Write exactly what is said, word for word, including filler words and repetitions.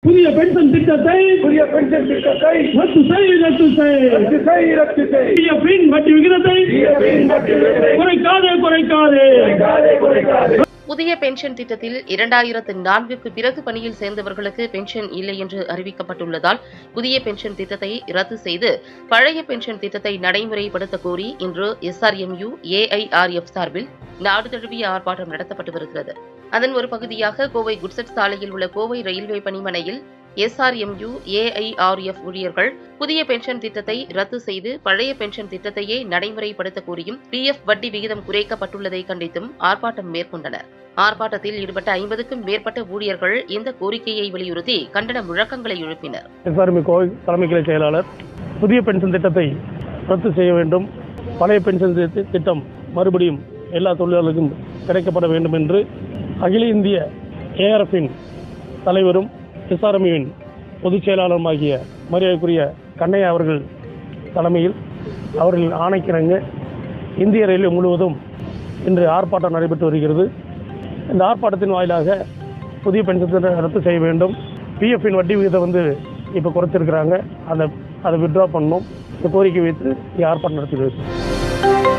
புதிய பென்ஷன் திட்டத்தை புதிய பென்ஷன் திட்டத்தை ரத்து செய் ரத்து செய் ரத்து செய் ரத்து செய் பிஎஃப்பின் வட்டி விகிதத்தை குறைக்காதே குறைக்காதே குறைக்காதே. புதிய பென்ஷன் திட்டத்தில் இரண்டாயிரத்து நான்குக்கு பிறகு பணியில் சேர்ந்தவர்களுக்கு பென்ஷன் இல்லை என்று அறிவிக்கப்பட்டுள்ளதால் புதிய பென்ஷன் திட்டத்தை ரத்து செய்து பழைய பென்ஷன் திட்டத்தை நடைமுறைப்படுத்த கோரி இன்று எஸ்ஆர்எம்யூ ஏஐஆர்எஃப் சார்பில் நாடு தழுவிய ஆர்ப்பாட்டம் நடத்தப்பட்டு வருகிறது. அதன் ஒரு பகுதியாக கோவை குட்செட் சாலையில் உள்ள கோவை ரயில்வே பணிமனையில் எஸ்ஆர்எம்யூ ஏஐஆர்எஃப் ஊழியர்கள் புதிய பென்ஷன் திட்டத்தை ரத்து செய்து பழைய பென்ஷன் திட்டத்தையே நடைமுறைப்படுத்த கோரியும் பிஎஃப் வட்டி விகிதம் குறைக்கப்பட்டுள்ளதை கண்டித்தும் ஆர்ப்பாட்டம் மேற்கொண்டனர். ஆர்ப்பாட்டத்தில் ஈடுபட்ட ஐம்பதுக்கும் மேற்பட்ட ஊழியர்கள் இந்த கோரிக்கையை வலியுறுத்தி கண்டன முழக்கங்களை எழுப்பினர். எஸ்ஆர்எம்யூ கோவை தலைமை கிளை செயலாளர் புதிய பென்ஷன் திட்டத்தை ரத்து செய்ய வேண்டும், பழைய பென்ஷன் திட்டம் மறுபடியும் எல்லா தொழிலாளர்களுக்கும் கிடைக்கப்பட வேண்டும் என்று அகில இந்திய ஏஆர்எஃப்பின் தலைவரும் எஸ்ஆர்எம்யூவின் பொதுச் செயலாளருமாகிய மரியாதைக்குரிய கண்ணையா அவர்கள் தலைமையில் அவர்கள் ஆணைக்கிணங்க இந்திய ரயில்வே முழுவதும் இன்று ஆர்ப்பாட்டம் நடைபெற்று வருகிறது. இந்த ஆர்ப்பாட்டத்தின் வாயிலாக புதிய பென்ஷன் திட்டத்தை ரத்து செய்ய வேண்டும், பிஎஃப்பின் வட்டி விகிதத்தை வந்து இப்போ குறைச்சிருக்கிறாங்க, அதை அதை வித்ட்ரா பண்ணணும், இந்த கோரிக்கை வைத்து ஆர்ப்பாட்டம் நடத்தி வருகிறது.